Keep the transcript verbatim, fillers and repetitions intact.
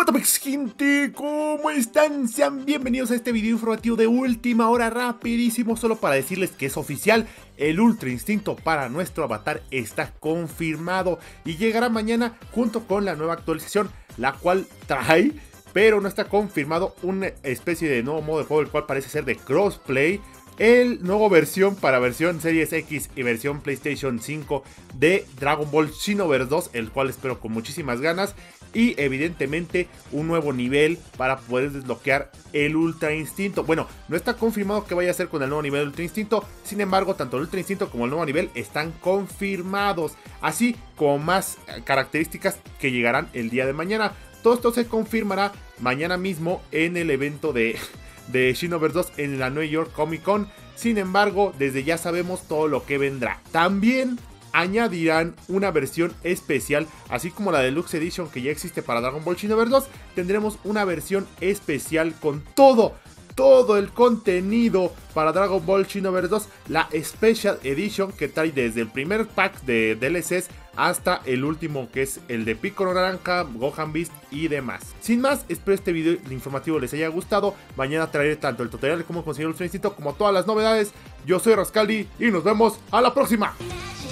Tapex, gente, ¿cómo están? Sean bienvenidos a este video informativo de última hora, rapidísimo, solo para decirles que es oficial. El Ultra Instinto para nuestro avatar está confirmado y llegará mañana junto con la nueva actualización, la cual trae, pero no está confirmado, una especie de nuevo modo de juego, el cual parece ser de crossplay. El nuevo versión para versión Series X y versión PlayStation cinco de Dragon Ball Xenoverse dos, el cual espero con muchísimas ganas. Y evidentemente un nuevo nivel para poder desbloquear el Ultra Instinto. Bueno, no está confirmado que vaya a ser con el nuevo nivel del Ultra Instinto. Sin embargo, tanto el Ultra Instinto como el nuevo nivel están confirmados, así como más características que llegarán el día de mañana. Todo esto se confirmará mañana mismo en el evento de... de Xenoverse dos en la New York Comic Con. Sin embargo, desde ya sabemos todo lo que vendrá. También añadirán una versión especial, así como la Deluxe Edition que ya existe para Dragon Ball Xenoverse dos. Tendremos una versión especial con todo, todo el contenido para Dragon Ball Xenoverse dos. La Special Edition que trae desde el primer pack de D L Cs hasta el último, que es el de Piccolo Naranja, Gohan Beast y demás. Sin más, espero este video informativo les haya gustado. Mañana traeré tanto el tutorial de cómo conseguir el Ultra Instinto como todas las novedades. Yo soy Rascaldi y nos vemos a la próxima.